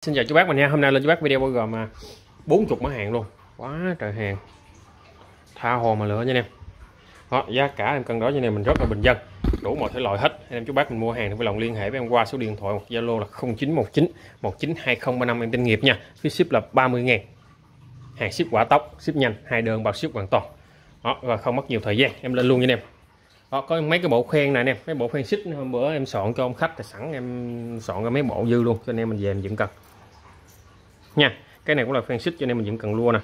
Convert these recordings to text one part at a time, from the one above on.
Xin chào chú bác mình nha. Hôm nay lên chú bác video bao gồm 40 mã hàng luôn, quá trời hàng, tha hồ mà lựa nha anh em. Đó, giá cả em cân đối cho nên mình rất là bình dân, đủ mọi thể loại hết. Anh em chú bác mình mua hàng thì vui lòng liên hệ với em qua số điện thoại hoặc Zalo là 0919 192035 em tên nghiệp nha. Phí ship là 30.000, hàng ship quả tốc, ship nhanh, 2 đơn bao ship hoàn toàn. Đó, và không mất nhiều thời gian, em lên luôn nha anh em. Đó, có mấy cái bộ khoen này anh em, mấy bộ khoen xích hôm bữa em soạn cho ông khách thì sẵn em soạn ra mấy bộ dư luôn cho anh em mình về mình dựng cần nha. Cái này cũng là khoen xích cho nên mình dựng cần lua nè,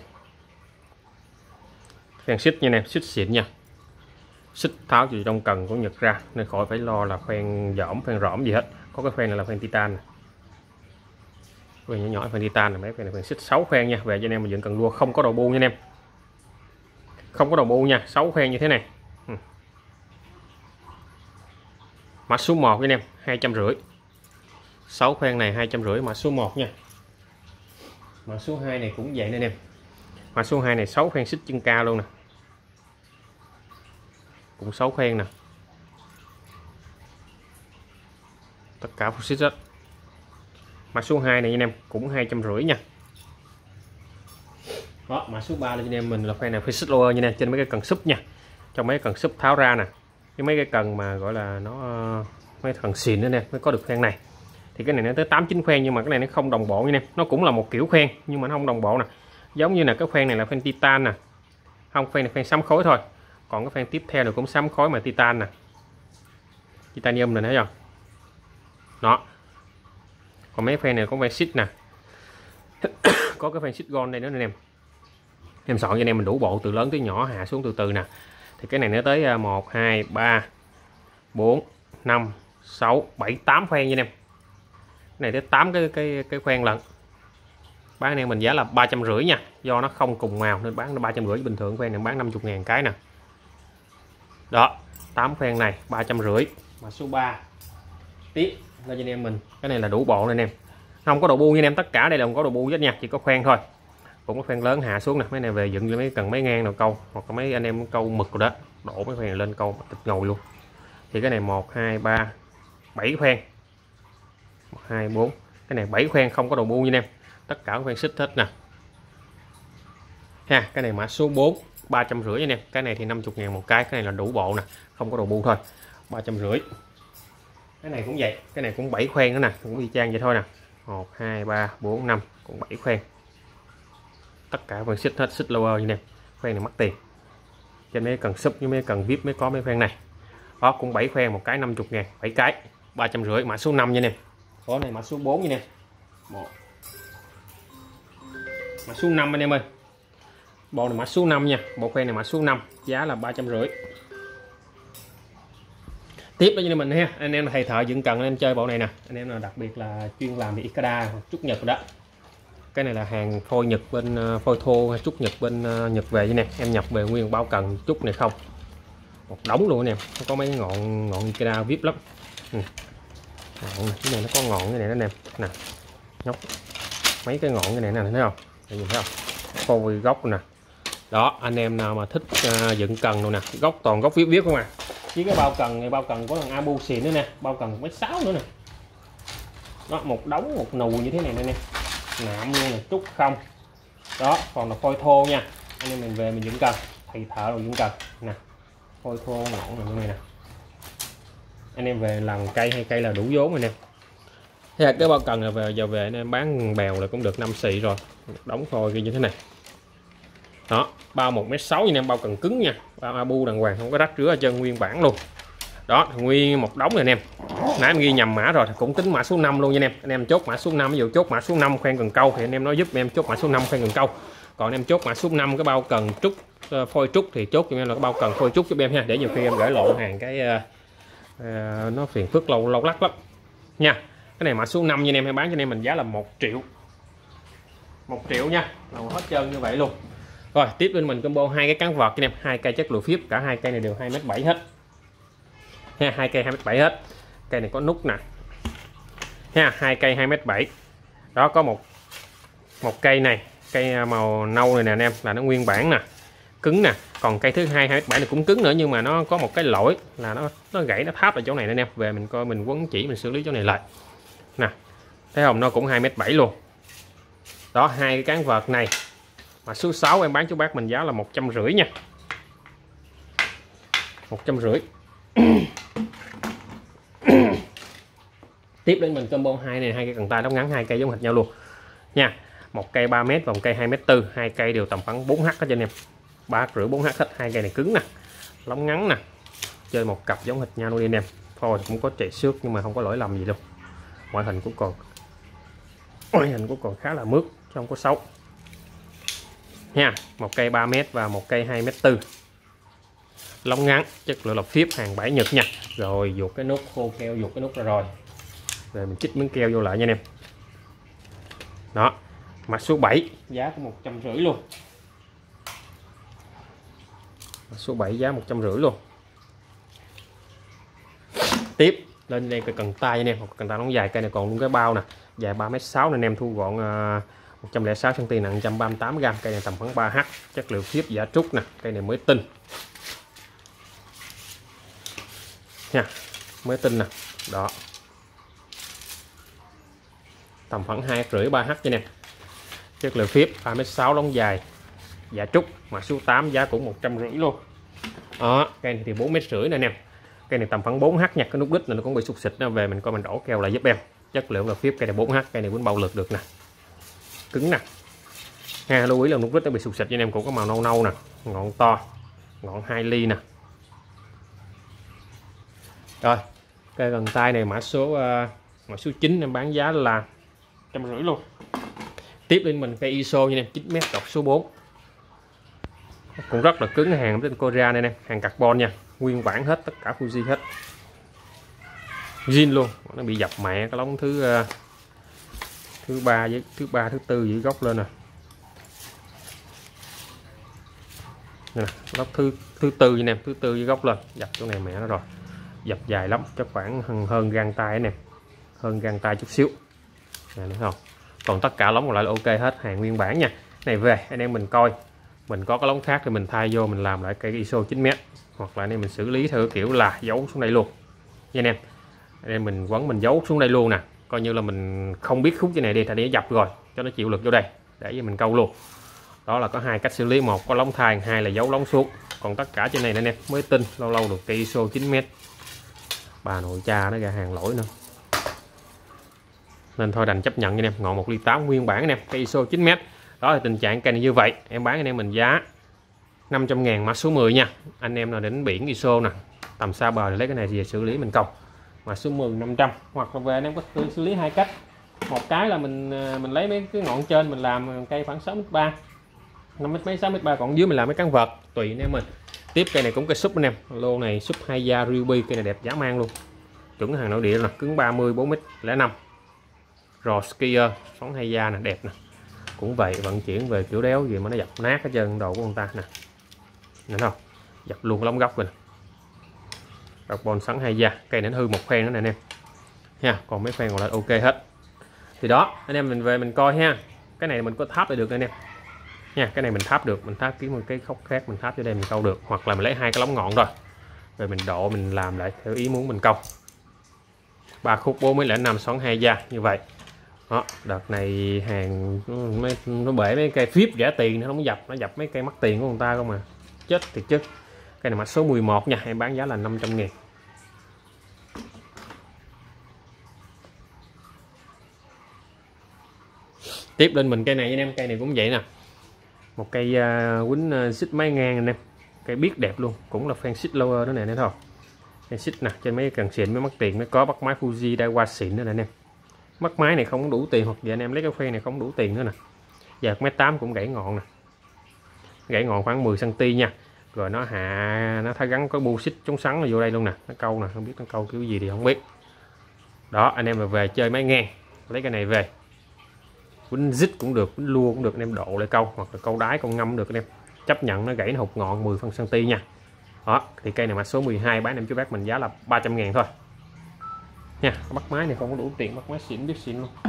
khoen xích nha nè, xích xịn nha, xích tháo từ trong cần của Nhật ra nên khỏi phải lo là khoen dỏm khoen rõm gì hết. Có cái khoen này là khoen titan nè, khoen nhỏ nhỏ khoen titan này, mấy khoen này khoen xích 6 khoen nha. Về cho anh em mình dựng cần lua không có đầu bu nha anh em, không có đầu bu nha, 6 khoen như thế này. Mã số 1 anh em 250, 6 khoen này 250 mã số 1 nha. Mã số 2 này cũng vậy nè anh em, mã số 2 này 6 khoen xích chân ca luôn nè, cũng 6 khoen nè, tất cả full xích hết. Mã số 2 này anh em cũng 250 nha. Đó, mã số 3 là anh em mình là khoen này khoen xích lower nha nè, trên mấy cái cần súp nha, trong mấy cái cần súp tháo ra nè, cái mấy cái cần mà gọi là nó mấy cần xịn nữa nè mới có được khoen này. Thì cái này nó tới 8-9 khoen nhưng mà cái này nó không đồng bộ nha em, nó cũng là một kiểu khoen nhưng mà nó không đồng bộ nè. Giống như là cái khoen này là khoen titan nè, không, khoen này khoen sám khối thôi, còn cái khoen tiếp theo là cũng sám khối mà titan nè, titanium này thấy không đó. Còn mấy khoen này có khoen xích nè có cái khoen xích gold đây nữa nè em soạn cho anh em mình đủ bộ từ lớn tới nhỏ, hạ xuống từ từ nè. Thì cái này nó tới 1 2 3 4 5 6 7 8 khoen nha anh em, này tới 8 cái khoen lận. Bán anh em mình giá là 350 nha, do nó không cùng màu nên bán nó 350, bình thường khoen này bán 50.000 cái nè. Đó, 8 khoen này 350. Mà số 3 tiếp là cho anh em mình, cái này là đủ bộ này anh em, không có đầu bu nha anh em, tất cả đây là không có đầu bu hết nha, chỉ có khoen thôi. Cũng có khoen lớn hạ xuống nè, mấy này về dựng mấy cần mấy ngang đầu câu hoặc là mấy anh em câu mực rồi đó, đổ mấy khoen này lên câu tịch ngồi luôn. Thì cái này 1 2 3 7 khoen, 1 2 4, cái này 7 khoen không có đầu bu nha em, tất cả khoen xích hết nè ha. Cái này mã số 4 350 anh em, cái này thì 50.000 một cái này là đủ bộ nè, không có đầu bu thôi, 350. Cái này cũng vậy, cái này cũng 7 khoen nữa nè, cũng y chang vậy thôi nè, 1 2 3 4 5 cũng 7 khoen, tất cả khoen xích hết, xích lower như em. Khoen này mắc tiền, trên mấy cần sub với mấy cần vip mới có mấy khoen này. Đó cũng 7 khoen một cái 50.000, 7 cái 350. Mã số 5 nha em, có này mã số 4 nha em, mã số 5 anh em ơi, bộ này mã số 5 nha, bộ khoen này mã số 5 giá là 350. Tiếp đó cho nên mình ha, anh em là thầy thợ dựng cần anh em chơi bộ này nè, anh em là đặc biệt là chuyên làm thì Ikeda hoặc trúc Nhật rồi đó. Cái này là hàng phôi Nhật bên phôi thô hay trúc Nhật bên Nhật về nè, em nhập về nguyên bao cần trúc này không, một đống luôn nè, có mấy ngọn Ikeda vip lắm. Cái này nó có ngọn cái này đó nè, nè nhóc mấy cái ngọn cái này nè, thấy không, nhìn thấy không, phôi gốc nè. Đó, anh em nào mà thích dựng cần luôn nè, gốc toàn gốc viết không à. Với cái bao cần này, bao cần có thằng Abu xịn nữa nè, bao cần 1,6 m nữa nè. Đó, một đống một nù như thế này nè, nạm luôn nè, trúc không. Đó, còn là phôi thô nha, anh em mình về mình dựng cần, thầy thợ rồi dựng cần nè, phôi thô ngọn này nè, anh em về làm cây hay cây là đủ vốn rồi nè. Thế là cái bao cần là về giờ về anh em bán bèo là cũng được 5 xị rồi, một đống phôi như thế này. Đó, bao 1,6 m nha em, bao cần cứng nha, bao Abu đàng hoàng, không có rách rứa ở chân, nguyên bản luôn. Đó, nguyên một đống này anh em. Nãy em ghi nhầm mã rồi, cũng tính mã số 5 luôn nha anh em chốt mã số 5, ví dụ chốt mã số 5 khoen cần câu thì anh em nói giúp em chốt mã số 5 khoen cần câu. Còn em chốt mã số 5 cái bao cần trúc phôi trúc thì chốt cho em là cái bao cần phôi trúc giúp em ha, để nhiều khi em gửi lộn hàng cái nó phiền phức lâu lắc lắm nha. Cái này mã số 5 nha anh em, hay bán cho anh em mình giá là 1 triệu, 1 triệu nha, là hết trơn như vậy luôn. Rồi tiếp bên mình combo hai cái cán vợt anh em, hai cây chất lụa phíp, cả hai cây này đều 2,7 m hết ha, hai cây 2,7 m hết. Cây này có nút nè ha, hai cây 2,7 m. Đó, có một cây này, cây màu nâu này nè anh em, là nó nguyên bản nè, cứng nè. Còn cây thứ hai 2,7 m này cũng cứng nữa, nhưng mà nó có một cái lỗi là nó gãy, nó tháp ở chỗ này nè anh em. Về mình coi mình quấn chỉ mình xử lý chỗ này lại nè, thấy không, nó cũng 2,7 m luôn. Đó, hai cái cán vợt này mà số 6 em bán cho bác mình giá là 150 nha. 150. Tiếp đến mình combo 2 này, hai cây cần tay đóng ngắn, hai cây giống hệt nhau luôn nha. Một cây 3 m và một cây 2m4, hai cây đều tầm khoảng 4h hết anh em. 3,5 4h hết, hai cây này cứng nè, lóng ngắn nè. Chơi một cặp giống hệt nhau luôn đi anh em. Thôi cũng có chạy xước nhưng mà không có lỗi lầm gì đâu. Ngoại hình cũng còn khá là mướt chứ không có xấu. Nha, một cây 3 m và một cây 2m4. Lóng ngắn, chất lượng là phíp hàng bãi Nhật nha. Rồi dụt cái nút khô keo, dụt cái nút ra rồi. Rồi mình chích miếng keo vô lại nha anh em. Đó, mặt số 7 giá có 150 luôn. Mặt số 7 giá 150 luôn. Tiếp lên đây cái cần tay anh em, một cần tay nóng dài, cây này còn luôn cái bao nè, dài 3m6 nên em thu gọn 106 cm, nặng 138g, cây này tầm khoảng 3h, chất liệu phíp giả trúc nè, cây này mới tinh nha, mới tinh nè. Đó, tầm khoảng 2,5 3h cho nè, chất liệu phíp 3m6 lóng dài giả trúc, mặt số 8 giá cũng 150 luôn. Đó, cây này thì 4,5 m nè anh em. Cây này tầm khoảng 4h nha, cái nút đít này nó cũng bị sụt xịt, nó về mình coi mình đổ keo lại giúp em. Chất lượng là phíp, cây này 4h, cây này quýnh bạo lực được nè, cứng nè ha. Lưu ý là nút đít nó bị sụt xịt cho anh em, cũng có màu nâu nâu nè, ngọn to, ngọn 2 ly nè. Rồi cây gần tay này mã số 9 em bán giá là 150 luôn. Tiếp lên mình cây ISO nha em, 9m cọc số 4, cũng rất là cứng, hàng trên Korea này nè, hàng carbon nha, nguyên bản hết, tất cả Fuji hết, zin luôn. Nó bị dập mẹ cái lóng thứ 3 với thứ 4 dưới góc lên nè. Nè, lóc thứ 4 nha em, thứ 4 với góc lên, dập chỗ này mẹ nó rồi, dập dài lắm, chắc khoảng hơn gang tay nè, hơn gang tay chút xíu nè, thấy không? Còn tất cả lóng còn lại là ok hết, hàng nguyên bản nha. Này về anh em mình coi, mình có cái lóng khác thì mình thay vô, mình làm lại cây ISO 9m, hoặc là anh em mình xử lý theo kiểu là giấu xuống đây luôn nha anh em. Anh em mình quấn mình giấu xuống đây luôn nè, coi như là mình không biết khúc cái này đi, tại để dập rồi cho nó chịu lực vô đây để cho mình câu luôn. Đó là có hai cách xử lý, một có lóng thay, hai là giấu lóng xuống. Còn tất cả trên này anh em mới tinh, lâu lâu được cây ISO 9m, bà nội cha nó ra hàng lỗi nữa, nên thôi đành chấp nhận anh em. Ngọn 1,8 ly nguyên bản anh em, cây ISO 9m. Đó là tình trạng cây này như vậy, em bán anh em mình giá 500.000 mã số 10 nha. Anh em nào đến biển ISO nè, tầm xa bờ thì lấy cái này về xử lý mình câu. Mã số 10 500, hoặc là về anh em có thể xử lý hai cách. Một cái là mình lấy mấy cái ngọn trên mình làm cây khoảng 6m3, 5m mấy 6m3, còn dưới mình làm mấy cán vợt tùy anh em mình. Tiếp cây này cũng cây súp anh em, lô này súp 2 da ruby, cây này đẹp dã man luôn, chuẩn hàng nội địa nè, cứng 30 4m05, rò skier sống 2 da nè, đẹp nè. Cũng vậy, vận chuyển về kiểu đéo gì mà nó dập nát cái chân đồ của người ta nè, thấy không? Dập luôn cái lóng góc rồi nè. Carbon sắn 2 da, cây này nó hư một phen nữa nè anh em nha, còn mấy phen còn lại ok hết. Thì đó anh em mình về mình coi ha, cái này mình có tháp lại được anh em nha, cái này mình tháp được, mình tháp kiếm một cái khóc khác mình tháp vô đây mình câu được, hoặc là mình lấy hai cái lóng ngọn rồi rồi mình độ mình làm lại theo ý muốn mình câu. 3 khúc 4,05 xoắn 2 da như vậy. Đó, đợt này hàng nó bể mấy cây phíp rẻ tiền, nó không dập, nó dập mấy cây mắc tiền của người ta không mà chết thiệt chứ. Cây này mã số 11 nha, em bán giá là 500.000. Tiếp lên mình cây này anh em, cây này cũng vậy nè, một cây quýnh xích máy ngang anh em, cây biết đẹp luôn, cũng là fan xích lower đó nè, thấy không? Fan xích nè, trên mấy cần xịn mới mắc tiền mới có, bắt máy Fuji Daiwa xịn nữa nè anh em. Mất máy này không đủ tiền, hoặc giờ anh em lấy cái phe này không đủ tiền nữa nè. Giờ 1m8 cũng gãy ngọn nè, gãy ngọn khoảng 10 cm nha. Rồi nó nó thay gắn có bu xích chống sắn vô đây luôn nè, nó câu nè, không biết nó câu kiểu gì thì không biết. Đó anh em mà về chơi máy ngang lấy cái này về, quýnh dít cũng được, quýnh lua cũng được, anh em độ lại câu, hoặc là câu đái câu ngâm được anh em, chấp nhận nó gãy nó hụt ngọn 10 cm nha. Đó thì cây này mã số 12 bán em cho bác mình giá là 300.000 thôi nha. Bắt máy này không có đủ tiền, bắt máy xịn biết xịn luôn.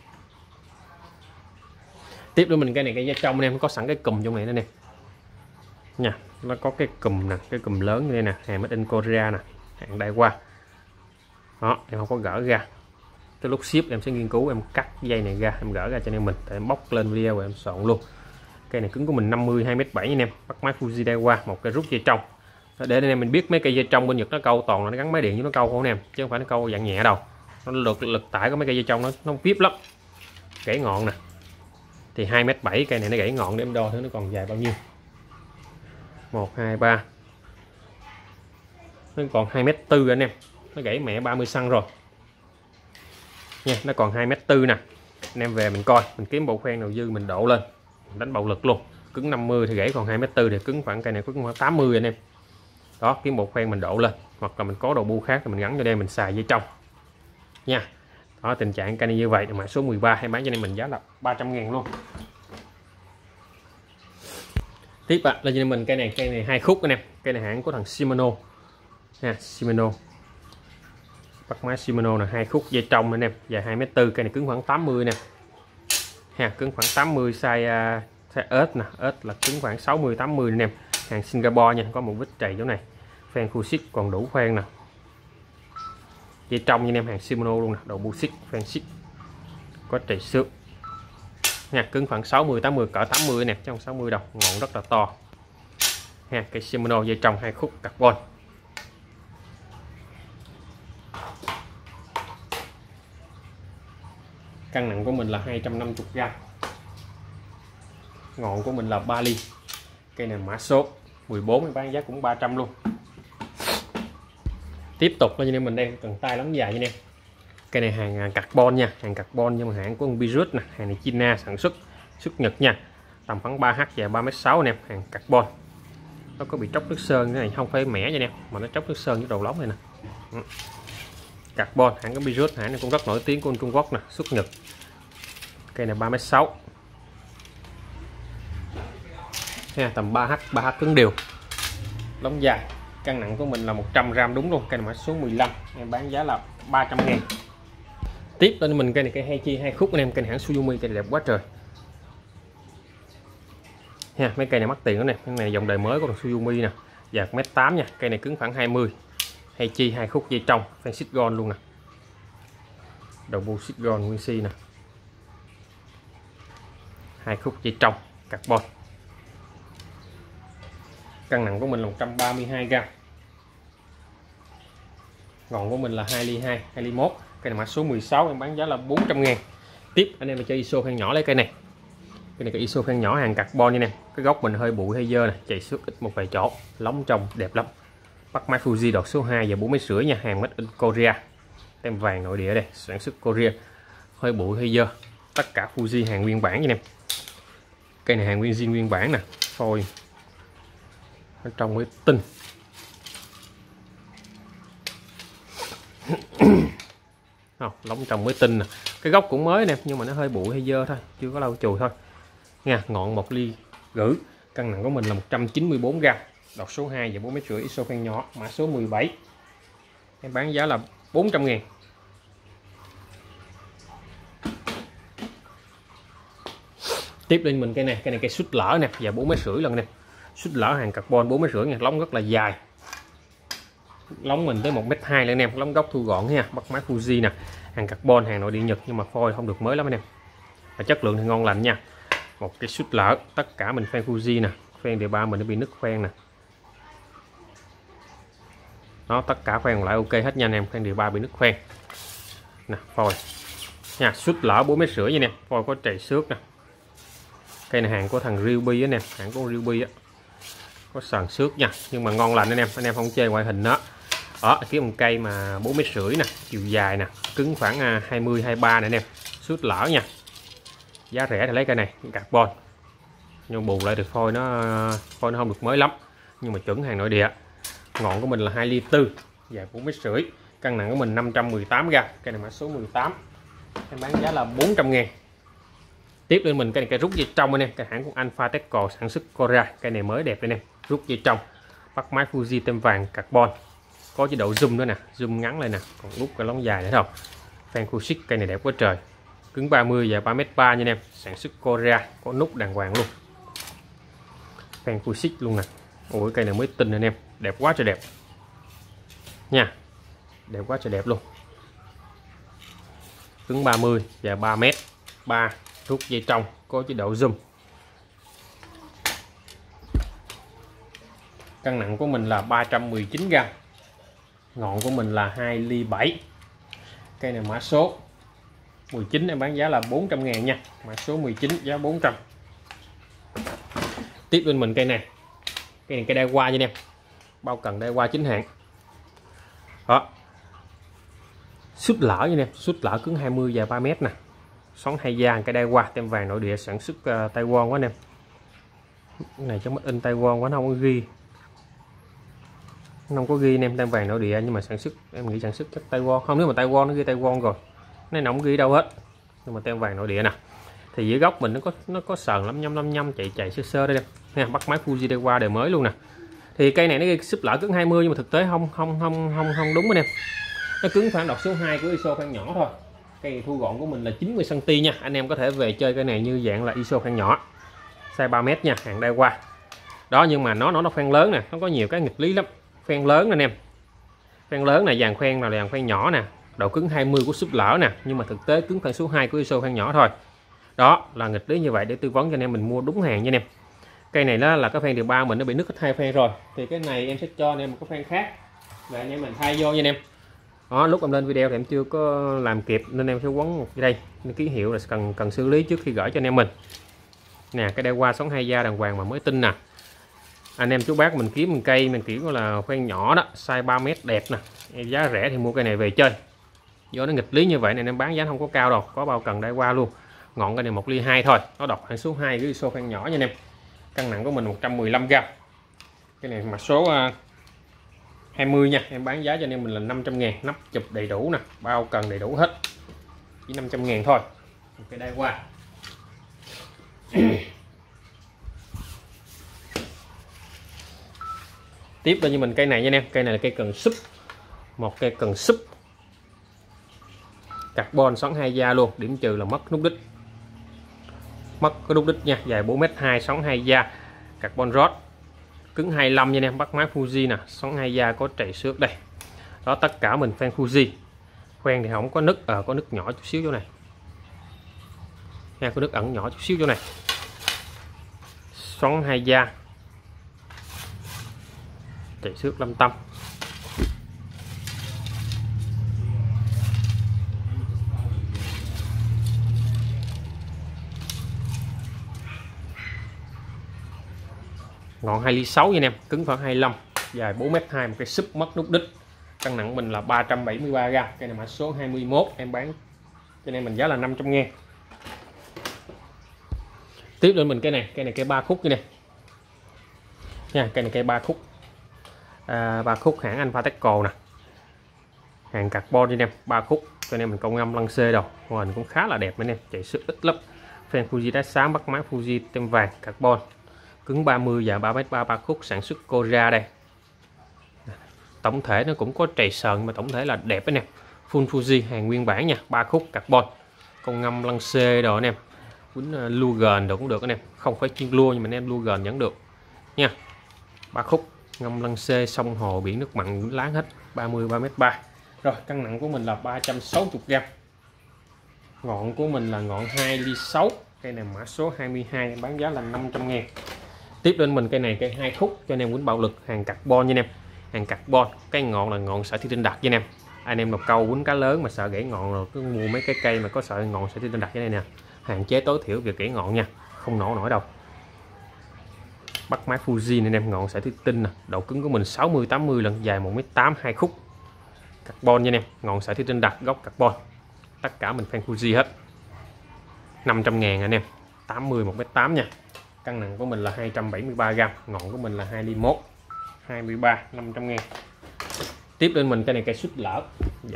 Tiếp nữa mình cây này cây da trong anh em, có sẵn cái cùm trong này nữa nè nha, nó có cái cùm nè, cái cùm lớn như đây nè, hàng made in Korea nè, hàng Daiwa. Đó em không có gỡ ra, Cái lúc ship em sẽ nghiên cứu em cắt dây này ra, em gỡ ra cho anh em mình, để em bóc lên video và em soạn luôn. Cây này cứng của mình 50 2m7 anh em, bắt máy Fuji Daiwa, một cây rút dây trong. Để anh em mình biết mấy cây dây trong bên Nhật nó câu toàn là nó gắn máy điện với nó câu không anh em, chứ không phải nó câu dạng nhẹ đâu. Nó lực tải của mấy cây dây trong nó vip lắm. Gãy ngọn nè. Thì 2m7 cây này nó gãy ngọn, để em đo thử nó còn dài bao nhiêu. 1 2 3. Nó còn 2m4 anh em. Nó gãy mẹ 30 cm rồi. Nha, nó còn 2m4 nè. Anh em về mình coi, mình kiếm bộ khoen nào dư mình đổ lên. Mình đánh bạo lực luôn. Cứng 50 thì gãy còn 2m4 thì cứng khoảng cây này cứng khoảng 80 anh em. Đó, kiếm bộ khoen mình đổ lên, hoặc là mình có đầu bu khác thì mình gắn cho đây mình xài dây trong. Nha. Đó, tình trạng cây này như vậy, mã số 13 hay bán cho nên mình giá là 300.000 luôn. Tiếp là cho mình cây này 2 khúc anh em. Cây này hãng của thằng Shimano nha, Shimano. Bắt máy Shimano là 2 khúc dây trong anh em, dài 2m4, cây này cứng khoảng 80 nè. Ha, cứng khoảng 80, size ớt nè, ớt là cứng khoảng 60 80 anh em. Hàng Singapore nha, có một vết trầy chỗ này. Phen khu xích còn đủ khoen nè. Dây trong anh em, hàng Shimano luôn nè, đầu bu xích, phen xích. Có trầy xước. Nha, cứng khoảng 60 80, cỡ 80 nè, chứ không 60 đâu, ngọn rất là to. Ha, cây Shimano dây trong 2 khúc carbon. Cân nặng của mình là 250g. Ngọn của mình là 3 ly. Cây này mã số 14 bán giá cũng 300 luôn. Tiếp tục là như mình đang cần tay lóng dài như em. Cây này hàng carbon nha, hàng carbon nhưng mà hãng của Virus nè, hàng này China sản xuất, xuất Nhật nha. Tầm khoảng 3H dài 3m6 anh em, hàng carbon. Nó có bị tróc nước sơn, cái này không phải mẻ nha anh em, mà nó tróc nước sơn với đầu lóng này nè. Carbon, hãng của Virus, hãng này cũng rất nổi tiếng của Trung Quốc nè, xuất Nhật. Cây này 3m6. Ha, tầm 3H cứng đều. Lóng dài. Cân nặng của mình là 100g đúng luôn. Cây này mã số 15, em bán giá là 300.000. Tiếp lên mình cây này cây Heichi 2 khúc anh em, cây hãng Suzumi, cây này đẹp quá trời. Ha, mấy cây này mắc tiền đó nè, cái này dòng đời mới của Suzumi nè, dài 1m8 nha, cây này cứng khoảng 20. Heichi 2 khúc dây trong, phen xích gon luôn nè. Đầu bu xích gon nguyên si nè. 2 khúc dây trong carbon. Cân nặng của mình là 132g. Ngọn của mình là 2 ly 2 ly 1. Cây này mã số 16, em bán giá là 400.000. Tiếp anh em chơi ISO khoen nhỏ lấy cây này. Cái này cái ISO khoen nhỏ hàng carbon nha em. Cái góc mình hơi bụi hơi dơ này, chạy xước ít một vài chỗ, lóng trong đẹp lắm. Bắt máy Fuji đọt số 2 và 4,5 nha, hàng made in Korea. Tem vàng nội địa đây, sản xuất Korea. Hơi bụi hơi dơ. Tất cả Fuji hàng nguyên bản nha em. Cây này hàng nguyên zin nguyên bản nè, phôi ở trong mới tinh. Lóng trong mới tinh nè. Cái gốc cũng mới nè, nhưng mà nó hơi bụi hơi dơ thôi, chưa có lau chùi thôi nha. Ngọn 1 ly rưỡi. Cân nặng của mình là 194g. Đọt số 2 và 4,5 ISO khoen nhỏ, mã số 17, em bán giá là 400.000. Tiếp lên mình cây này cây sút lỡ nè, và 4,5 lần nè. Sút lỡ hàng carbon 4,5 nha, lóng rất là dài. Lóng mình tới 1m2 lên anh em, lóng gốc thu gọn nha, bắt máy Fuji nè, hàng carbon, hàng nội địa Nhật nhưng mà phôi không được mới lắm anh em. Và chất lượng thì ngon lành nha. Một cái sút lỡ, tất cả mình phen Fuji nè, phen đề ba mình nó bị nứt khoen nè. Đó, tất cả khoen lại ok hết nha anh em, phen đề ba bị nứt khoen. Nè, phôi. Nha, sút lỡ 4,5 nha anh em, phôi có trầy xước nè. Cây này hàng của thằng Ryobi á anh em, hàng của Ryobi á. Có sàn xước nha, nhưng mà ngon lành anh em không chê ngoại hình đó. Đó, kiếm một cây mà 4,5 nè, chiều dài nè, cứng khoảng 20 23 nè anh em. Sút lỡ nha. Giá rẻ thì lấy cây này, carbon. Nhưng bù lại được phôi nó không được mới lắm, nhưng mà chuẩn hàng nội địa. Ngọn của mình là 2 ly 4, dài 4,5, cân nặng của mình 518g. Cây này mã số 18, em bán giá là 400.000. Tiếp lên mình cây rút dây trong anh em, cái hãng của Alpha Techco, sản xuất Korea. Cây này mới đẹp anh em, rút dây trong, bắt máy Fuji tem vàng carbon, có chế độ zoom nữa nè, zoom ngắn lên nè, còn nút cái lóng dài nữa không. Phen Kushik, cây này đẹp quá trời, cứng 30 và 3m3 nha anh em, sản xuất Korea, có nút đàng hoàng luôn. Phen Kushik luôn nè. Ôi cây này mới tinh anh em, đẹp quá trời đẹp nha, đẹp quá trời đẹp luôn. cứng 30 và 3m3, rút dây trong, có chế độ zoom. Cân nặng của mình là 319g, ngọn của mình là 2 ly 7. Cây này mã số 19 em bán giá là 400.000 nha, mã số 19 giá 400. Tiếp bên mình cây này cây đai qua nha em, bao cần đai qua chính hãng. Đó, sút lỡ nha em, sút lỡ cứng 20 và 3m nè, xoắn 2 da, cây đai qua tem vàng nội địa sản xuất Taiwan quá anh em. Cái này trong in Taiwan quá, nó không có ghi, không có ghi anh em, tem vàng nội địa nhưng mà sản xuất em nghĩ sản xuất chắc Taiwan. Không, nếu mà Taiwan nó ghi Taiwan rồi, này nó không ghi đâu hết, nhưng mà tem vàng nội địa nè. Thì dưới góc mình nó có sờn 55 chạy sơ sơ đây nè, bắt máy Fuji đây qua đời mới luôn nè. Thì cây này nó ghi súp lỡ cứng 20 nhưng mà thực tế không đúng anh em, nó cứng phản đọt số 2 của ISO khoan nhỏ thôi. Cây thu gọn của mình là 90 cm nha, anh em có thể về chơi cây này như dạng là ISO khoan nhỏ, size 3m nha, hàng đai qua đó. Nhưng mà nó khoan lớn nè, nó có nhiều cái nghịch lý lắm. Khoan lớn nè anh em, khoan lớn này, dàn khoan là dàn khoan nhỏ nè, độ cứng 20 của súp lỡ nè, nhưng mà thực tế cứng khoan số 2 của ISO khoan nhỏ thôi. Đó là nghịch lý như vậy, để tư vấn cho anh em mình mua đúng hàng nha anh em. Cây này đó là cái phan điều 3 mình nó bị nứt hết 2 phan rồi, thì cái này em sẽ cho anh em một cái phan khác và anh em mình thay vô nha anh em. Đó, lúc em lên video thì em chưa có làm kịp nên em sẽ quấn một đây ký hiệu là cần xử lý trước khi gửi cho anh em mình nè. Cái đai qua sống 2 da đàng hoàng mà mới tinh nè. Anh em chú bác mình kiếm một cây mình kiểu là khoan nhỏ đó, size 3m đẹp nè, giá rẻ thì mua cây này về chơi. Do nó nghịch lý như vậy nên em bán giá không có cao đâu, có bao cần đai qua luôn. Ngọn cây này 1 ly 2 thôi, nó đọc hãng số 2 với ISO khoan nhỏ nha anh em. Cân nặng của mình 115g. Cái này mà số 20 nha, em bán giá cho anh em mình là 500.000, nắp chụp đầy đủ nè, bao cần đầy đủ hết, chỉ 500.000 thôi. Cái đai qua. Tiếp là như mình cây này nha anh em, cây này là cây cần súp, một cây cần súp carbon xoắn 2 da luôn, điểm trừ là mất nút đít, mất cái nút đít nha, dài 4m2, xoắn 2 da, carbon rod, cứng 25 nha anh em, bắt máy Fuji nè, xoắn 2 da, có trầy xước đây. Đó, tất cả mình phan Fuji, khoen thì không có nứt, có nứt nhỏ chút xíu chỗ này nha, có nứt ẩn nhỏ chút xíu chỗ này, xoắn 2 da, trầy xước 5 tâm. Ngọn 2 ly 6 nha anh em, cứng khoảng 25, dài 4m2, một cái súp mất nút đít. Cân nặng mình là 373g. Cây này mã số 21, em bán cho nên mình giá là 500.000. Tiếp lên mình cây này cây 3 khúc như này nha, cây này cây 3 khúc, 3 khúc hãng Alphateco nè, hàng carbon nha anh em, 3 khúc. Cho nên mình công ngâm lăng xê đầu, hình cũng khá là đẹp anh em, chạy sức ít lắm. Phan Fuji đá sáng, bắt máy Fuji tem vàng carbon, cứng 30 và 3m3, 3 khúc, sản xuất Korea đây. Tổng thể nó cũng có trầy sờn mà tổng thể là đẹp anh em. Full Fuji hàng nguyên bản nha, 3 khúc carbon, công ngâm lăng xê đồ anh em, quýnh lua gần đồ cũng được anh em, không phải chuyên lua nhưng mà anh em lua gần vẫn được nha. 3 khúc ngâm lăng xê, sông hồ biển nước mặn láng hết, 30 3m3. Rồi, cân nặng của mình là 360g. Ngọn của mình là ngọn 2 ly 6. Cây này mã số 22, bán giá là 500.000. Tiếp lên mình cây này cây 2 khúc cho anh em quýnh bạo lực, hàng carbon nha anh em, hàng carbon. Cái ngọn là ngọn sợi thiên đặc nha anh em. Anh em nào câu quýnh cá lớn mà sợ gãy ngọn rồi cứ mua mấy cái cây mà có sợi ngọn sợi thiên đặc như này nè, hạn chế tối thiểu việc gãy ngọn nha, không nổ nổi đâu. Bắt máy Fuji này anh em, ngọn sợi thủy tinh nè, độ cứng của mình 60 80 lần, dài 1m8, 2 khúc carbon nha anh em, ngọn sợi thủy tinh đặc, gốc carbon, tất cả mình phan Fuji hết. 500.000 anh em, 80 1m8 nha. Cân nặng của mình là 273g, ngọn của mình là 2 ly 1, 23, 500.000. Tiếp lên mình cây này cây sút lỡ. Dạ.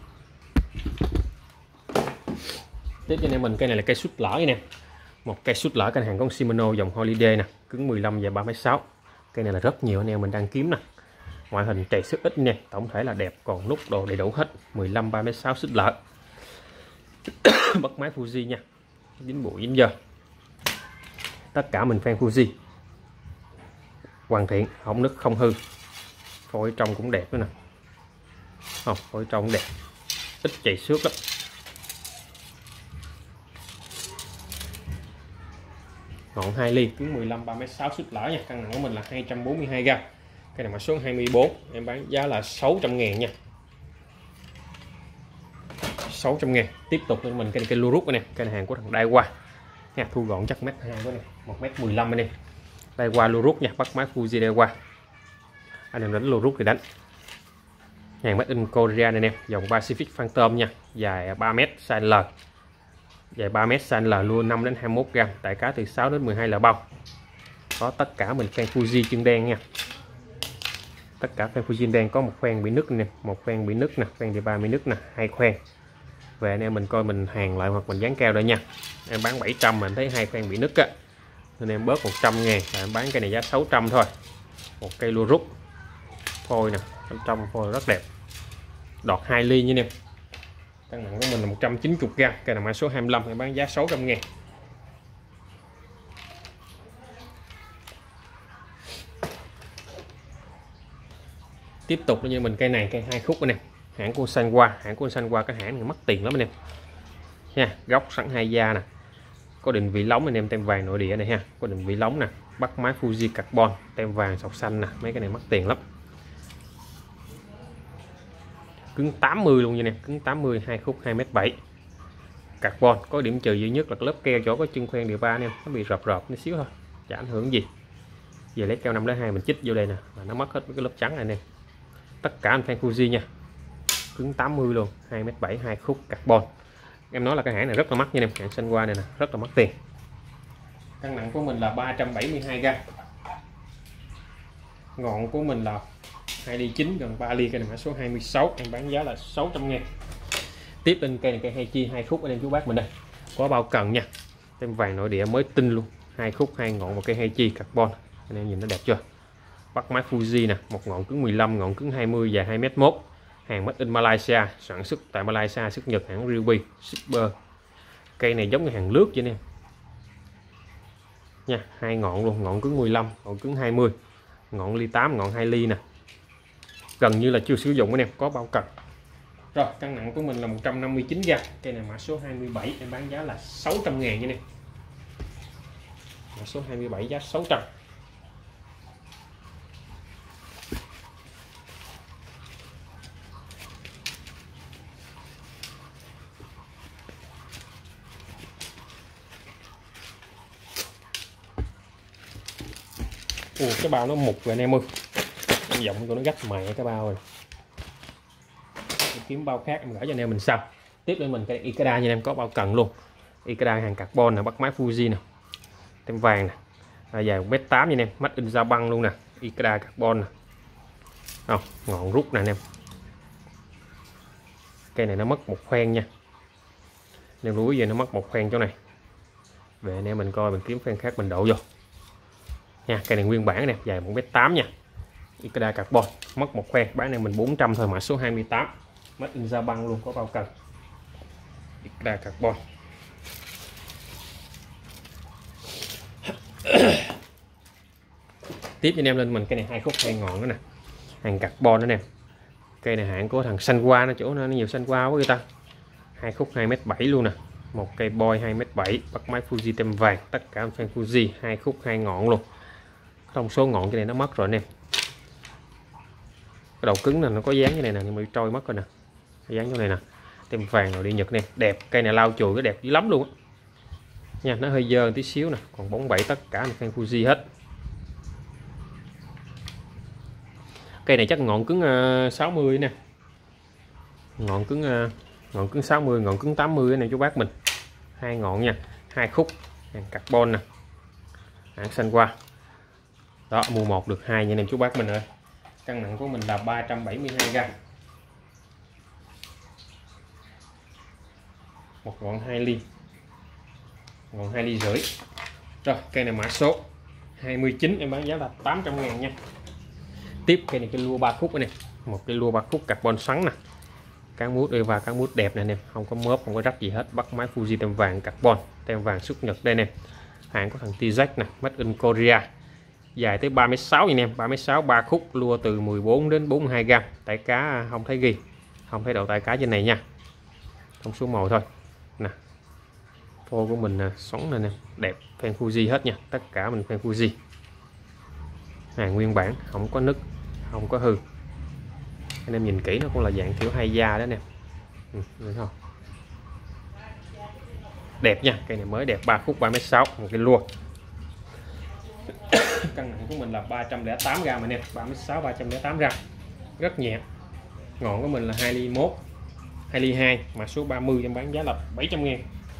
Tiếp cho anh em mình cây này là cây sút lỡ nha nè, một cây sút lỡ, cây hàng con Shimano dòng Holiday nè, cứng 15 và 3m6. Cây này là rất nhiều anh em mình đang kiếm nè, ngoại hình trầy xước ít nè, tổng thể là đẹp, còn nút đồ đầy đủ hết, 15 3m6 sút lỡ. Bắt máy Fuji nha, dính bụi dính dơ, tất cả mình phan Fuji, hoàn thiện, không nứt không hư. Phôi trong cũng đẹp nữa nè, phôi trong cũng đẹp, ít chảy xước lắm. ngọn 2 ly, cứng 15, 3m6 xích lỡ nha. Cân nặng của mình là 242 g. Cái này mã số 24, em bán giá là 600.000 nha. 600.000. Tiếp tục lên mình cây lua rút này, cây này hàng của thằng Daiwa nha, thu gọn chắc mét 2 của này, 1m15 này. Daiwa lua rút nha, bắt máy Fuji Daiwa. Anh em đánh lua rút thì đánh. Hàng made in Korea này nè, dòng Pacific Phantom nha, dài 3m size L. Dài 3m size L, lua 5 đến 21 g, tải cá từ 6 đến 12 là bao. Có tất cả mình fan Fuji chân đen nha. Tất cả fan Fuji đen, có một khoen bị nứt nè, một khoen bị nứt nè, khoen đi 30 nứt nè, 2 khoen. Về anh em mình coi mình hàng lại hoặc mình dán keo đây nha. Em bán 700 mà em thấy 2 khoen bị nứt á, nên em bớt 100.000, và em bán cái này giá 600 thôi. Một cây lua rút phôi nè, bên trong phôi rất đẹp, đọt 2 ly như em. Cân nặng của mình là 190 g. Cây này mã số 25, em bán giá 600.000. Tiếp tục như mình cây này, cây 2 khúc này, hãng của Sanwa. Hãng của Sanwa cái hãng này mất tiền lắm anh em nha. Góc sẵn 2 da nè, có định vị lóng anh em, tem vàng nội địa này ha, có định vị lóng nè, bắt máy Fuji carbon, tem vàng sọc xanh nè. Mấy cái này mất tiền lắm. Cứng 80 luôn nha nè, cứng 80, 2 khúc 2m7 carbon. Có điểm trừ duy nhất là cái lớp keo chỗ có chân khoen điều 3 em, nó bị rợp rợp tí xíu thôi, chả ảnh hưởng gì. Về lấy keo 502 mình chích vô đây nè, và nó mất hết cái lớp trắng này nè. Tất cả anh fan Fuji nha, cứng 80 luôn, 2m7, 2 khúc carbon. Em nói là cái hãng này rất là mắc nha em, hãng Sanwa này nè, rất là mắc tiền. Cân nặng của mình là 372 g. Ngọn của mình là 2 ly 9, gần 3 ly. Cây này mã số 26, em bán giá là 600.000. Tiếp lên cây này, cây 2 chi 2 khúc anh em chú bác mình đây, có bao cần nha, tem vàng nội địa mới tinh luôn, 2 khúc 2 ngọn, một cây 2 chi carbon. Anh em nhìn nó đẹp chưa, bắt máy Fuji nè, một ngọn cứng 15, ngọn cứng 20, dài 2m1. Hàng made in Malaysia, sản xuất tại Malaysia, xuất Nhật, hãng Ryobi Super. Cây này giống như hàng lướt vậy nè nha, 2 ngọn luôn, ngọn cứng 15, ngọn cứng 20, ngọn ly 8, ngọn 2 ly nè, gần như là chưa sử dụng anh em, có bao cần. Rồi, cân nặng của mình là 159 g. Cây này mã số 27, em bán giá là 600.000 nha nè. Mã số 27 giá 600. Cái bao nó mục rồi anh em ơi, giọng của nó gắt mẹ cái bao rồi. Em kiếm bao khác em gửi cho anh em mình sau. Tiếp lên mình cái Ikeda nha em, có bao cần luôn. Ikeda hàng carbon nè, bắt máy Fuji nè, tem vàng nè, dài 1m8 nha em, made in Japan luôn nè, Ikeda carbon nè. Không, ngọn rút nè anh em. Cây này nó mất một khoen nha, nên lúa về nó mất một khoen chỗ này. Về anh em mình coi mình kiếm khoen khác mình đổ vô nha. Cây này nguyên bản nè, dài 1m8 nha, Ikeda carbon, mất một khoen, bán này mình 400 thôi, mã số 28, made in Japan luôn, có bao cần, Ikeda carbon. Tiếp anh em lên mình cây này 2 khúc 2 ngọn nữa nè, hàng carbon nữa nè. Cây này hãng của thằng Sanwa, nó chỗ nó nhiều Sanwa quá người ta. 2 khúc 2m7 luôn nè, một cây boy 2m7, bắt máy Fuji tem vàng, tất cả fan Fuji, 2 khúc 2 ngọn luôn. Thông số ngọn cái này nó mất rồi anh em. Cái đầu cứng này nó có dán cái này nè, nhưng mà trôi mất rồi nè, dán chỗ này nè, tem vàng rồi đi Nhật nè, đẹp. Cây này lau chùi cái đẹp dữ lắm luôn á nha, nó hơi dơ tí xíu nè, còn bóng bẩy tất cả fan Fuji hết. Cây này chắc ngọn cứng 60 nè, ngọn cứng 60, ngọn cứng 80 này chú bác mình. 2 ngọn nha, 2 khúc, hàng carbon nè, hãng Sanwa. Đó, mua 1 được 2 nha anh em chú bác mình ơi. Cân nặng của mình là 372 g. Một ngọn 2 ly, ngọn 2 ly rưỡi. Rồi, cây này mã số 29, em bán giá là 800.000 nha. Tiếp cây này cái lua 3 khúc này, một cái lua 3 khúc carbon xoắn nè, cán mút đây và cán mút đẹp này nè, không có mớp, không có rách gì hết, bắt máy Fuji tem vàng carbon, tem vàng xuất Nhật đây nè, hàng của thằng TZ nè, made in Korea, dài tới 36 anh em, 36, 3 khúc, lua từ 14 đến 42 g, tải cá không thấy ghi, không thấy độ tải cá trên này nha, không số màu thôi nè, Phôi của mình nè, xoắn này nè, đẹp, phen Fuji hết nha, tất cả mình phen Fuji, hàng nguyên bản, không có nứt, không có hư. Anh em nhìn kỹ nó cũng là dạng kiểu hay da đó nè, được không? Đẹp nha, cây này mới đẹp, 3 khúc 3m6, một cái lua. Cân nặng của mình là 308g anh em, 3m6 308g, rất nhẹ. Ngọn của mình là 2 ly 1, 2 ly 2, mã số 30, em bán giá là 700.000.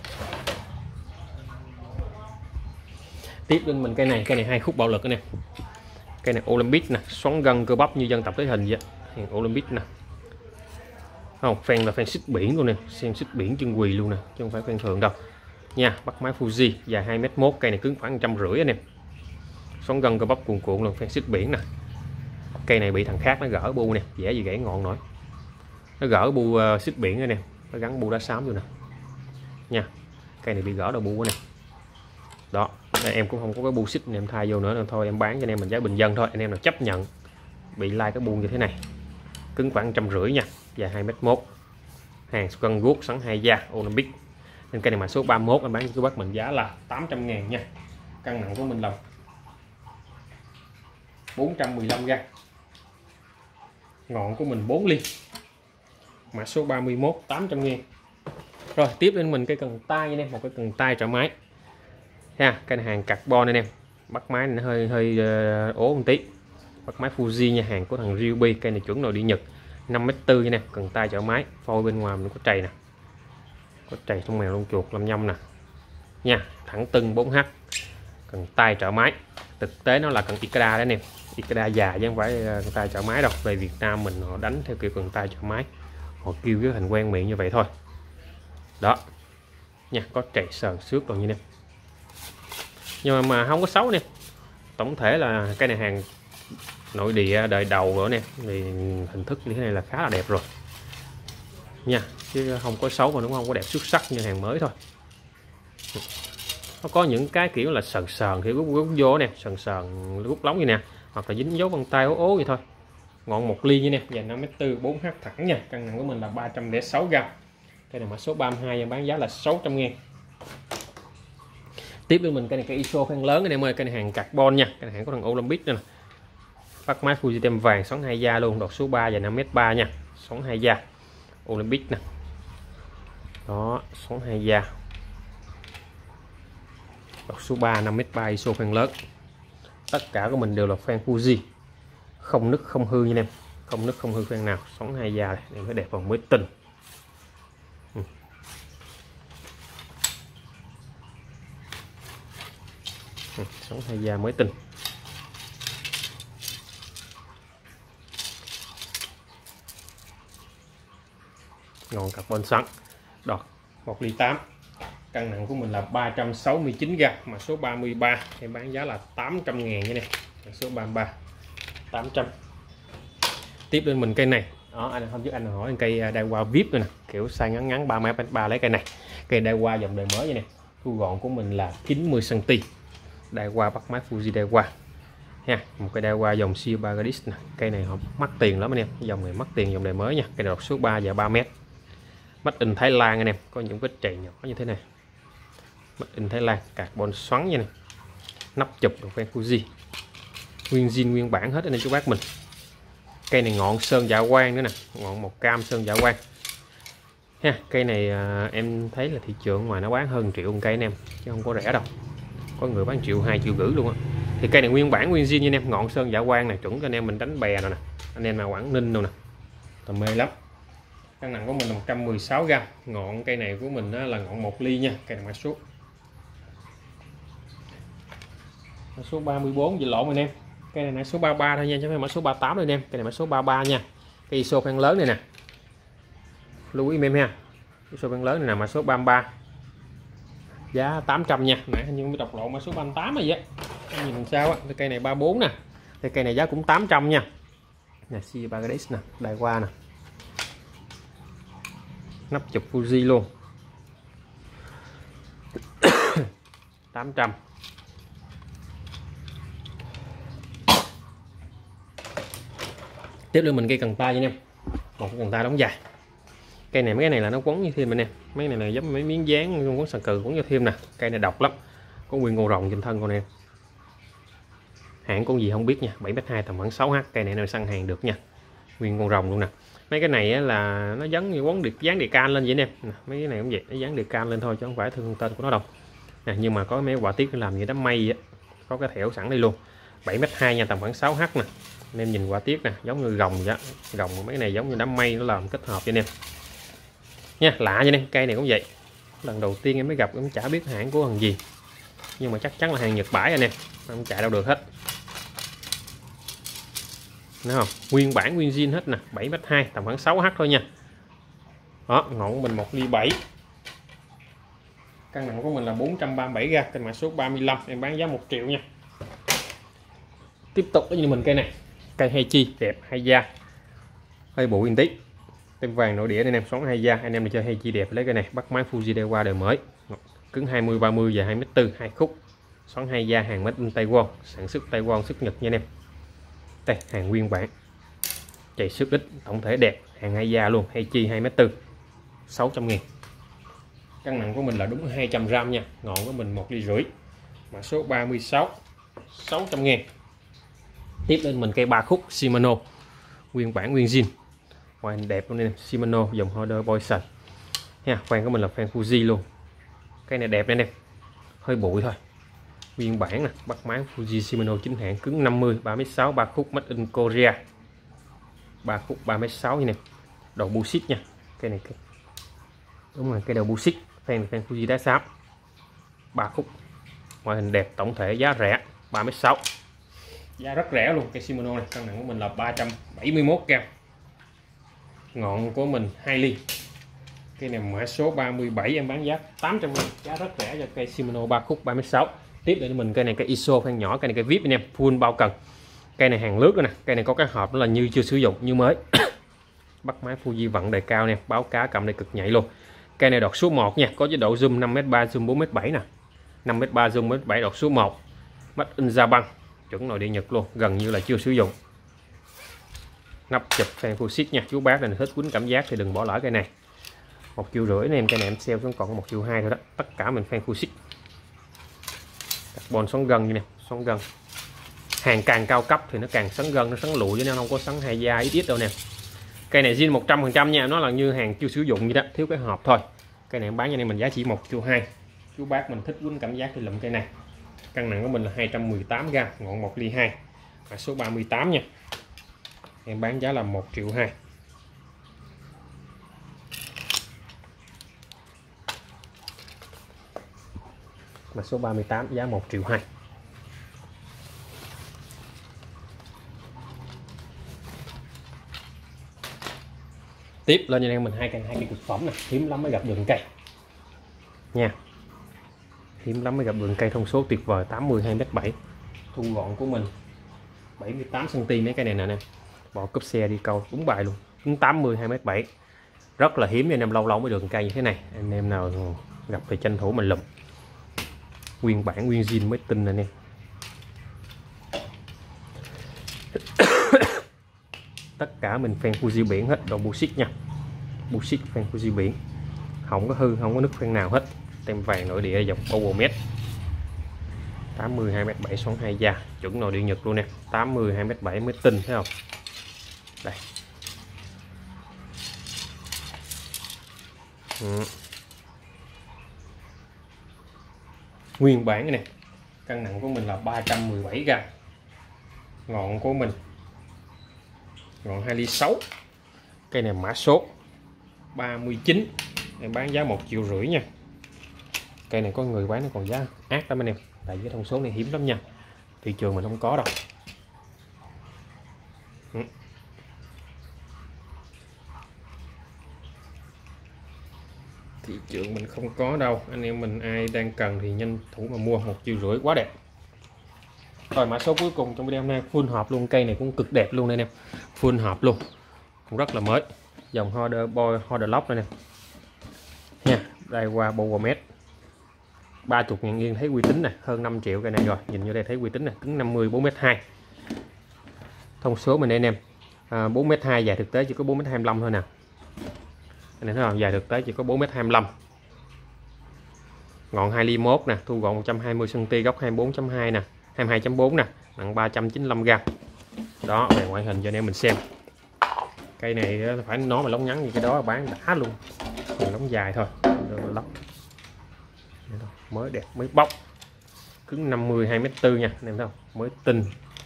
Tiếp lên mình cây này 2 khúc bạo lực anh em. Cây này Olympic nè, xoắn gân cơ bắp như dân tập thể hình vậy, hàng Olympic nè. Không, phen là phen xích biển luôn nè, xem xích biển chân quỳ luôn nè, chứ không phải phen thường đâu nha. Bắt máy Fuji dài 2m1, cây này cứng khoảng 150 anh em. Xoắn gân cơ bắp cuồn cuộn luôn, phen xích biển nè. Cây này bị thằng khác nó gỡ bu nè, dễ gì gãy ngọn nổi. Nó gỡ bu xích biển đây nè, nó gắn bu đá xám vô nè nha. Cây này bị gỡ đầu bu nè. Đó, em cũng không có cái bu xích này em thay vô nữa nên thôi em bán cho anh em mình giá bình dân thôi. Anh em nào chấp nhận bị lai cái bu như thế này, cứng khoảng 150 nha, dài 2m1, hàng cân guốc sẵn 2 da Olympic. Nên cây này mã số 31 em bán cho các bác mình giá là 800.000 nha. Cân nặng của mình là 415g, ngọn của mình 4 ly, mã số 31, 800.000. Rồi tiếp đến mình cây cần tay nha em, một cái cần tay trợ máy ha. Cây này hàng carbon anh em, bắt máy nó hơi ố một tí, bắt máy Fuji nha, hàng của thằng Ryobi. Cây này chuẩn nội địa Nhật, 5m4 nha nè, cần tay trợ máy, phôi bên ngoài mình có trầy nè, có trầy trong mèo lông chuột 55 nè nha, thẳng tưng 4H, cần tay trợ máy. Thực tế nó là cần Ikeda đó anh em, Ikeda già chứ không phải cần tay trợ máy đâu. Về Việt Nam mình họ đánh theo kiểu cần tay trợ máy, họ kêu với thành quen miệng như vậy thôi đó nha. Có trầy sờn xước rồi như nè, nhưng mà không có xấu nè. Tổng thể là cây này hàng nội địa đời đầu rồi nè, thì hình thức như thế này là khá là đẹp rồi nha, chứ không có xấu và cũng không có đẹp xuất sắc như hàng mới thôi. Nó có những cái kiểu là sờn sờn thì rút vô nè, sờn sờn rút lóng như nè, hoặc là dính dấu vân tay ố ố vậy thôi. Ngọn 1 ly như nè, dài 5m4, 4H thẳng nha. Cân nặng của mình là 306g. Cây này mã số 32 em bán giá là 600.000. Tiếp với mình cây này cây ISO phen lớn anh em ơi, cây này hàng carbon nha, cây này hàng của thằng Olympic nè. Bắt máy Fuji tem vàng, xoắn 2 da luôn, đọt số 3 dài 5m3 nha, xoắn 2 da Olympic nè. Đó, xoắn 2 da. Đọt số 3 5m3 ISO phen lớn. Tất cả của mình đều là phen Fuji, không nứt không hư nha em, không nứt không hư phen nào, xoắn 2 da này, để phải đẹp vào mới tình. Xoắn 2 da mới tinh. Ngọn carbon sẵn, đọt 1 ly 8. Cân nặng của mình là 369g, mã số 33 em bán giá là 800.000 nha nè, mã số 33 800. Tiếp lên mình cây này đó, anh hôm trước anh hỏi cây Daiwa VIP nữa nè, kiểu size ngắn ngắn 3m3, lấy cây này, cây Daiwa dòng đời mới vậy nè. Thu gọn của mình là 90 cm, Daiwa bắt máy Fuji Daiwa ha, một cây Daiwa dòng siêu Bagadis nè. Cây này họ mắc tiền lắm anh em, dòng này mắc tiền, dòng đời mới nha. Cây đọt số 3 và 3m, Made in Thái Lan anh em, có những vết chày nhỏ như thế này, Made in Thái Lan, carbon xoắn như này, nắp chụp được phen Fuji, nguyên zin nguyên bản hết anh em chú bác mình. Cây này ngọn sơn dạ quang nữa nè, ngọn màu cam sơn dạ quang ha. Cây này em thấy là thị trường ngoài nó bán hơn triệu một cây anh em, chứ không có rẻ đâu, có người bán 1,2 triệu 1,5 triệu luôn á. Thì cây này nguyên bản nguyên zin như anh em, ngọn sơn dạ quang này chuẩn cho anh em mình đánh bè rồi nè, anh em nào Quảng Ninh đâu nè, tầm mê lắm. Cân nặng của mình là 116g, ngọn cây này của mình là ngọn 1 ly nha. Cây này mã số 34 gì lộn anh em, cây này mã số 33 thôi nha, chứ không phải mã số 38 rồi anh em. Cây này mã số 33 nha, cây ISO phen lớn này nè, lưu ý em ha, ISO phen lớn này là mã số 33, giá 800 nha. Nãy hình như mới đọc lộn mã số 38 rồi vậy, nhìn làm sao á. Cây này 34 nè, cây này giá cũng 800 nha. Nè, si Bagadis nè, Daiwa nè, nắp chụp Fuji luôn. 800. Tiếp lên mình cây cần tay nha anh em, một cái cần tay đóng dài Cây này mấy cái này là nó quấn như thêm anh em, mấy này là giống mấy miếng dán quấn sần cừ quấn như thêm nè. Cây này độc lắm, có nguyên ngô rồng trên thân con em. Hãng con gì không biết nha, 7m2 tầm khoảng 6h. Cây này nó săn hàng được nha, nguyên con rồng luôn nè. Mấy cái này á, là nó giống như quấn dán đề can lên vậy nè. Mấy cái này cũng vậy, nó dán đề can lên thôi chứ không phải thương tên của nó đâu nè. Nhưng mà có mấy họa tiết nó làm như đám mây á, có cái thẻo sẵn đây luôn. 7m2 nha, tầm khoảng 6h nè. Anh em nhìn họa tiết nè, giống như rồng vậy, rồng mấy cái này giống như đám mây nó làm kết hợp cho anh em nha. Lạ vậy nè, cây này cũng vậy, lần đầu tiên em mới gặp, em chả biết hãng của thằng gì, nhưng mà chắc chắn là hàng Nhật bãi anh em, không chạy đâu được hết. Thấy không? Nguyên bản nguyên zin hết nè, 7m2 tầm khoảng 6h thôi nha. Đó, ngọn của mình 1 ly 7. Cân nặng của mình là 437g, kênh mã số 35, em bán giá 1 triệu nha. Tiếp tục với mình cây này, cây Heichi đẹp, hay da, hơi bụi tí, tem vàng nội địa anh em, xoắn hay da. Anh em này chơi Heichi đẹp lấy cái này, bắt máy Fuji Dewa đời mới, cứng 20-30 và 2m4, 2 khúc, xoắn hay da, hàng made in Taiwan, sản xuất Taiwan, xuất Nhật nha anh em. Đây, hàng nguyên bản, chạy sức ít, tổng thể đẹp, hàng hay da luôn, Heichi 2m4, 600.000. Cân nặng của mình là đúng 200g nha, ngọn của mình 1 ly rưỡi, mã số 36, 600.000. Tiếp lên mình cây 3 khúc Shimano, nguyên bản nguyên zin, khoan đẹp luôn nè, Shimano dòng Holder Poison nha. Khoan của mình là khoan Fuji luôn, cây này đẹp đây nè, hơi bụi thôi, nguyên bản nè, bắt máy Fuji Shimano chính hãng, cứng 50, 3m6, 3 khúc made in Korea, 3 khúc 3m6 như nè, đầu bullshit nha. Cây này đúng là cây đầu bullshit, fan Fuji đá sáp, 3 khúc, ngoại hình đẹp, tổng thể giá rẻ, 3m6, giá rất rẻ luôn. Cây Shimano này, cân nặng của mình là 371g, ngọn của mình 2 ly. Cây này mã số 37, em bán giá 800.000, giá rất rẻ cho cây Shimano 3 khúc 3m6. Tiếp đến mình cây này, cây ISO fan nhỏ, cây này cây VIP anh em, full bao cần. Cây này hàng lướt nữa nè, cây này có cái hộp đó là như chưa sử dụng, như mới. Bắt máy Fuji vận đề cao nè, báo cá cầm đây cực nhạy luôn. Cây này đọt số 1 nha, có chế độ zoom 5m3, zoom 4m7 nè, 5m3 zoom 4m7, đọt số 1, made in Japan, chuẩn nội địa Nhật luôn, gần như là chưa sử dụng. Nắp chụp fan Fuji nha, chú bác này thích quýnh cảm giác thì đừng bỏ lỡ cây này. 1,5 triệu anh em, cây này em sale xuống còn 1,2 triệu thôi đó, tất cả mình fan Fuji. Carbon xoắn gân như nè, xoắn gân. Hàng càng cao cấp thì nó càng xoắn gân, nó xoắn lụi chứ nó không có xoắn hay da ít đâu nè. Cây này zin 100% nha, nó là như hàng chưa sử dụng vậy đó, thiếu cái hộp thôi. Cây này em bán cho anh em mình giá chỉ 1,2 triệu. Chú bác mình thích quýnh cảm giác thì lụm cây này. Cân nặng của mình là 218g, ngọn 1 ly 2, mã số 38 nha. Em bán giá là 1,2 triệu. Mã số 38, giá 1,2 triệu. Tiếp lên cho anh em mình hai cây cực phẩm nè, hiếm lắm mới gặp đường cây nha, hiếm lắm mới gặp đường cây thông số tuyệt vời, 82m7, thu gọn của mình 78cm. mấy cây này nè, bỏ cốp xe đi câu đúng bài luôn, cứng 82m7, rất là hiếm cho anh em, lâu lâu mới đường cây như thế này. Anh em nào gặp thì tranh thủ mình lụm, nguyên bản nguyên zin mới tin anh em. Tất cả mình fan Fuji biển hết, đồ bullshit nha, bullshit fan Fuji biển, không có hư, không có nứt fan nào hết. Tem vàng nội địa dòng Powermet, 82m7, xoắn hay da, chuẩn nội địa Nhật luôn nè, 82m7 mới tin, thấy không? Đây. Nguyên bản này nè, cân nặng của mình là 317g, ngọn của mình ngọn 2 ly 6. Cây này mã số 39, em bán giá 1,5 triệu nha. Cây này có người bán nó còn giá ác lắm anh em, tại cái thông số này hiếm lắm nha, thị trường mình không có đâu. Thị trường mình không có đâu, anh em mình ai đang cần thì nhanh thủ mà mua, 1,5 triệu, quá đẹp. Rồi mã số cuối cùng trong video hôm nay, full hộp luôn, cây này cũng cực đẹp luôn đây anh em, full hộp luôn, cũng rất là mới, dòng Holder Lock đây nè nha. Đây qua Powermet, 30.000 yên thấy uy tín nè, hơn 5 triệu cây này rồi, nhìn vô đây thấy uy tín nè, cứng 50, 4m2, thông số mình đây anh em, 4m2, dài thực tế chỉ có 4m25 thôi nè. anh em thấy không, dài thực tế chỉ có 4m25, ngọn 2 ly 1 nè, thu gọn 120 cm, góc 24.2 nè, 22.4 nè, nặng 395g. Đó, về ngoại hình cho anh em mình xem. Cây này phải nói mà lóng ngắn như cái đó bán đã luôn, còn lóng dài thôi lóc mới đẹp, mới bóc, cứng 50 2m4 nha anh em thấy không, mới tinh.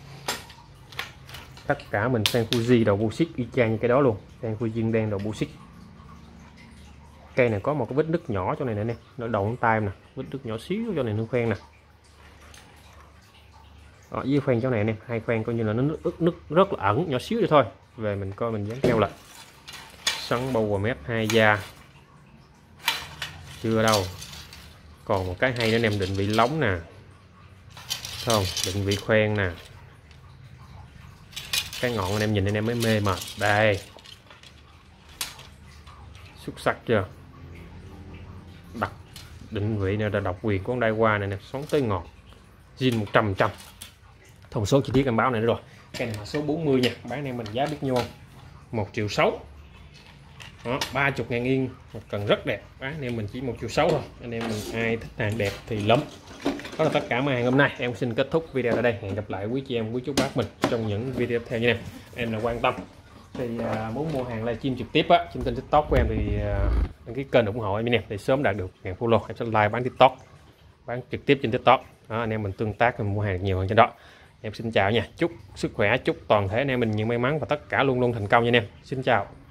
Tất cả mình sang Fuji đầu bu xích y chang như cái đó luôn, sang Fuji đen đầu bu xích. Cây này có một cái vết nứt nhỏ chỗ này nè anh em, nó đầu ngón tay nè, vết nứt nhỏ xíu chỗ này, nương khoen nè. Ở dưới khoen chỗ này anh em, hai khoen coi như là nó nứt rất là ẩn, nhỏ xíu vậy thôi. Về mình coi mình dán keo lại. Xoắn bầu vào mép 2 da. Chưa đâu. Còn một cái hay nữa anh em, định vị lóng nè. Thấy không? Định vị khoen nè. Cái ngọn anh em nhìn anh em mới mê mệt. Đây. Xuất sắc chưa? Đặt định vị này là độc quyền của con Daiwa này nè, xoắn tới ngọn. Zin 100%. Thông số chi tiết em báo này nữa rồi. Cái này là số 40 nha, bán anh em mình giá biết nhiêu không? 1.6 triệu. Đó, 30.000 yên, một cần rất đẹp, bán anh em mình chỉ 1.6 triệu thôi. Anh em mình ai thích hàng đẹp thì lắm. Đó là tất cả mặt hàng hôm nay. Em xin kết thúc video ở đây. Hẹn gặp lại quý chị em, quý chú bác mình trong những video tiếp theo nha em là quan tâm thì muốn mua hàng livestream trực tiếp á trên kênh TikTok của em thì đăng ký kênh ủng hộ em nha, để sớm đạt được 1000 follow. Em sẽ live bán TikTok, bán trực tiếp trên TikTok. Đó, anh em mình tương tác mình mua hàng nhiều hơn trên đó. Em xin chào nha, chúc sức khỏe, chúc toàn thể anh em mình nhiều may mắn và tất cả luôn luôn thành công nha anh em. Xin chào.